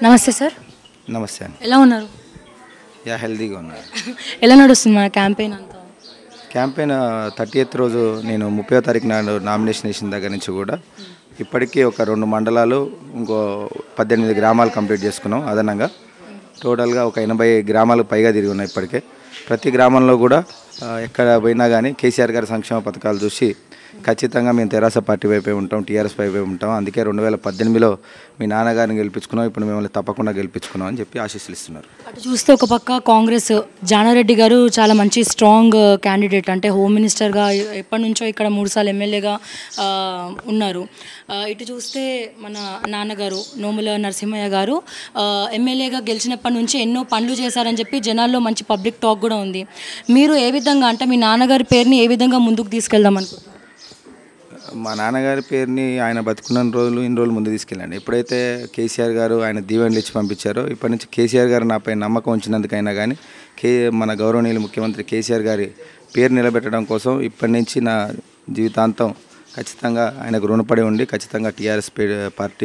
నమస్తే సార్. నమస్తే అండి. ఎలా ఉన్నారు? హెల్దీగా ఉన్నారు. ఎలా నడుస్తుంది మన క్యాంపెయిన్ అంతా? క్యాంపెయిన్ 30th రోజు నేను 30వ తారీఖు నాడు నామినేషన్ వేసిన దగ్గర నుంచి కూడా ఇప్పటికీ ఒక 2 మండలాలు ఇంకో 18 గ్రామాలు కంప్లీట్ చేసుకున్నాం. అదనంగా టోటల్గా ఒక 80 గ్రామాలకు పైగా తిరిగి ఉన్నాయి ఇప్పటికే. ప్రతి గ్రామంలో కూడా ఎక్కడ పోయినా కానీ కేసీఆర్ గారి సంక్షేమ పథకాలు చూసి ఖచ్చితంగా మేము తెరాస పార్టీ వైపే ఉంటాం, టీఆర్ఎస్ వైపే ఉంటాం. అందుకే 2018లో మీ నాన్నగారిని గెలిపించుకున్నాం, ఇప్పుడు మిమ్మల్ని తప్పకుండా గెలిపించుకున్నాం అని చెప్పి ఆశీస్సులు ఇస్తున్నారు. అటు చూస్తే ఒక పక్క కాంగ్రెస్ జానా రెడ్డి గారు చాలా మంచి స్ట్రాంగ్ క్యాండిడేట్, అంటే హోమ్ మినిస్టర్గా ఎప్పటి నుంచో ఇక్కడ 3 సార్లు ఎమ్మెల్యేగా ఉన్నారు. ఇటు చూస్తే మన నాన్నగారు నోముల నరసింహయ్య గారు ఎమ్మెల్యేగా గెలిచినప్పటి నుంచి ఎన్నో పనులు చేశారని చెప్పి జనాల్లో మంచి పబ్లిక్ టాక్ కూడా ఉంది. మీరు ఏ విధంగా, అంటే మీ నాన్నగారి పేరుని ఏ విధంగా ముందుకు తీసుకెళ్దాం అనుకుంటున్నారు? మా నాన్నగారి పేరుని ఆయన బతుకున్న రోజులు ఇన్ని రోజులు ముందు తీసుకెళ్ళండి. ఎప్పుడైతే కేసీఆర్ గారు ఆయన దీవెనలు ఇచ్చి పంపించారో ఇప్పటి నుంచి కేసీఆర్ గారు నాపై నమ్మకం ఉంచినందుకైనా కానీ మన గౌరవనీయులు ముఖ్యమంత్రి కేసీఆర్ గారి పేరు నిలబెట్టడం కోసం ఇప్పటి నుంచి నా జీవితాంతం ఖచ్చితంగా ఆయనకు రుణపడి ఉండి ఖచ్చితంగా టీఆర్ఎస్ పార్టీ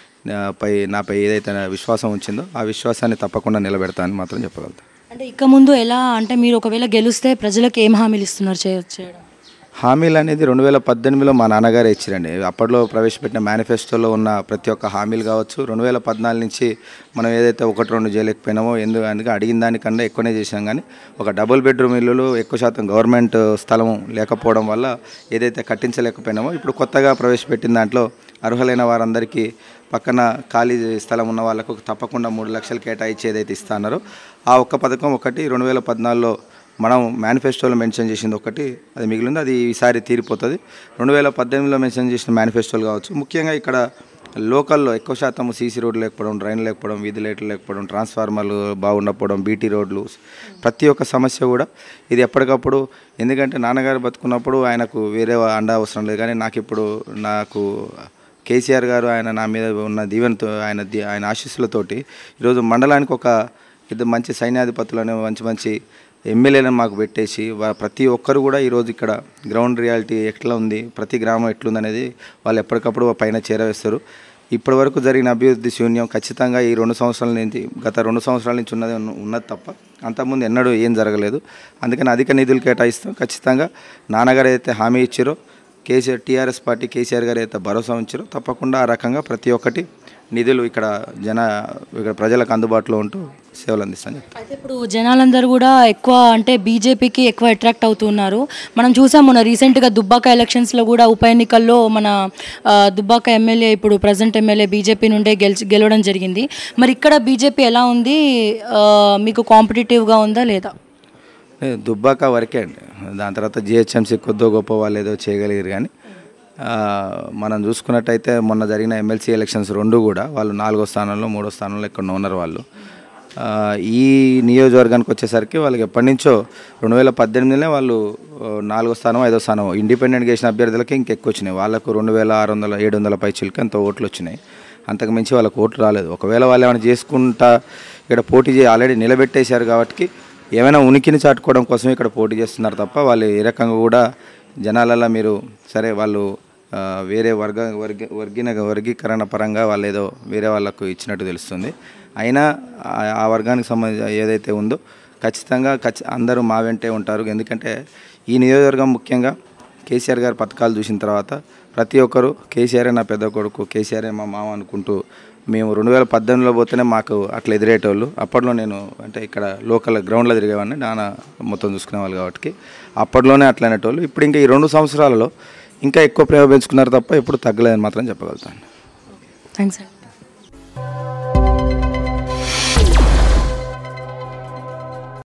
నాపై ఏదైతే విశ్వాసం ఉంచిందో ఆ విశ్వాసాన్ని తప్పకుండా నిలబెడతానని మాత్రం చెప్పగలుగుతాను. అంటే ఇక ముందు ఎలా, అంటే మీరు ఒకవేళ గెలిస్తే ప్రజలకు ఏం హామీలు ఇస్తున్నారు చేయడం? హామీలు అనేది 2018లో మా నాన్నగారే ఇచ్చారండి. అప్పట్లో ప్రవేశపెట్టిన మేనిఫెస్టోలో ఉన్న ప్రతి ఒక్క హామీలు కావచ్చు, 2014 నుంచి మనం ఏదైతే 1-2 చేయలేకపోయినామో అందుకే అడిగిన దానికన్నా ఎక్కువనే చేసాం. కానీ ఒక డబుల్ బెడ్రూమ్ ఇల్లులు ఎక్కువ శాతం గవర్నమెంట్ స్థలం లేకపోవడం వల్ల ఏదైతే కట్టించలేకపోయినామో ఇప్పుడు కొత్తగా ప్రవేశపెట్టిన దాంట్లో అర్హులైన వారందరికీ పక్కన ఖాళీ స్థలం ఉన్న వాళ్ళకు తప్పకుండా 3 లక్షలు కేటాయించి ఏదైతే ఇస్తున్నారో ఆ ఒక్క పథకం ఒకటి 2014లో మనం మేనిఫెస్టోలో మెన్షన్ చేసింది ఒకటి అది మిగిలింది, అది ఈసారి తీరిపోతుంది. 2018లో మెన్షన్ చేసిన మేనిఫెస్టోలు కావచ్చు. ముఖ్యంగా ఇక్కడ లోకల్లో ఎక్కువ శాతం సీసీ రోడ్లు లేకపోవడం, డ్రైన్లు లేకపోవడం, వీధి లైట్లు లేకపోవడం, ట్రాన్స్ఫార్మర్లు బాగుండకపోవడం, బీటీ రోడ్లు, ప్రతి ఒక్క సమస్య కూడా ఇది ఎప్పటికప్పుడు, ఎందుకంటే నాన్నగారు బతుకున్నప్పుడు ఆయనకు వేరే అండ అవసరం లేదు. కానీ నాకు కేసీఆర్ గారు ఆయన నా మీద ఉన్న దీవెనతో ఆయన ఆశీస్సులతోటి ఈరోజు మండలానికి ఒక మంచి సైన్యాధిపతులను మంచి ఎమ్మెల్యేలను మాకు పెట్టేసి ప్రతి ఒక్కరు కూడా ఈరోజు ఇక్కడ గ్రౌండ్ రియాలిటీ ఎట్లా ఉంది, ప్రతి గ్రామం ఎట్లుంది అనేది వాళ్ళు ఎప్పటికప్పుడు పైన చేరవేస్తారు. ఇప్పటి వరకు జరిగిన అభివృద్ధి శూన్యం ఖచ్చితంగా ఈ 2 సంవత్సరాల నుంచి, గత 2 సంవత్సరాల నుంచి ఉన్నది తప్ప అంతకుముందు ఎన్నడూ ఏం జరగలేదు. అందుకని అధిక నిధులు కేటాయిస్తాం. ఖచ్చితంగా నాన్నగారు అయితే హామీ ఇచ్చారో, టీఆర్ఎస్ పార్టీ కేసీఆర్ గారు అయితే భరోసా ఉంచారో తప్పకుండా ఆ రకంగా ప్రతి ఒక్కటి నిధులు ఇక్కడ ప్రజలకు అందుబాటులో ఉంటూ సేవలు అందిస్తాను. అయితే ఇప్పుడు జనాలందరూ కూడా ఎక్కువ, అంటే బీజేపీకి ఎక్కువ అట్రాక్ట్ అవుతున్నారు. మనం చూసాం మొన్న రీసెంట్గా దుబ్బాక ఎలక్షన్స్లో కూడా ఉప ఎన్నికల్లో మన దుబ్బాక ఎమ్మెల్యే, ఇప్పుడు ప్రజెంట్ ఎమ్మెల్యే బీజేపీ నుండే గెలవడం జరిగింది. మరి ఇక్కడ బీజేపీ ఎలా ఉంది, మీకు కాంపిటేటివ్గా ఉందా లేదా? దుబ్బాక వరకే అండి. దాని తర్వాత జిహెచ్ఎంసీ కొద్దో గొప్ప వాళ్ళు ఏదో చేయగలిగారు. కానీ మనం చూసుకున్నట్టయితే మొన్న జరిగిన ఎమ్మెల్సీ ఎలక్షన్స్ 2 కూడా వాళ్ళు 4వ స్థానంలో 3వ స్థానంలో ఇక్కడ ఉన్నారు. వాళ్ళు ఈ నియోజకవర్గానికి వచ్చేసరికి వాళ్ళకి ఎప్పటి నుంచో 2018లోనే వాళ్ళు 4వ స్థానం 5వ స్థానం ఇండిపెండెంట్గా చేసిన అభ్యర్థులకి ఇంకెక్కువ వచ్చినాయి. వాళ్ళకు 2600 700 పైచిలకి ఎంతో ఓట్లు వచ్చినాయి. అంతకు మించి వాళ్ళకు ఓట్లు రాలేదు. ఒకవేళ వాళ్ళు ఏమైనా చేసుకుంటా ఇక్కడ పోటీ ఆల్రెడీ నిలబెట్టేశారు కాబట్టి ఏమైనా ఉనికిని చాటుకోవడం కోసం ఇక్కడ పోటీ చేస్తున్నారు తప్ప వాళ్ళు ఏ రకంగా కూడా జనాలలో మీరు సరే వాళ్ళు వేరే వర్గీకరణ పరంగా వాళ్ళు ఏదో వేరే వాళ్ళకు ఇచ్చినట్టు తెలుస్తుంది. అయినా ఆ వర్గానికి సంబంధించి ఏదైతే ఉందో ఖచ్చితంగా అందరూ మా వెంటే ఉంటారు. ఎందుకంటే ఈ నియోజకవర్గం ముఖ్యంగా కేసీఆర్ గారి పథకాలు చూసిన తర్వాత ప్రతి ఒక్కరు కేసీఆరే నా పెద్ద కొడుకు, కేసీఆరే మా మామ అనుకుంటూ మేము 2018లో పోతేనే మాకు అట్లా ఎదిరేటోళ్ళు. అప్పట్లో నేను అంటే ఇక్కడ లోకల్ గ్రౌండ్లో తిరిగేవాడిని, నాన్న మొత్తం చూసుకునేవాళ్ళు కాబట్టి అప్పట్లోనే అట్లా అనేటోళ్ళు. ఇప్పుడు ఇంకా ఈ 2 సంవత్సరాలలో ఇంకా ఎక్కువ ప్రేమ పెంచుకున్నారు తప్ప ఎప్పుడు తగ్గలేదని మాత్రం చెప్పగలుగుతాను. థ్యాంక్స్.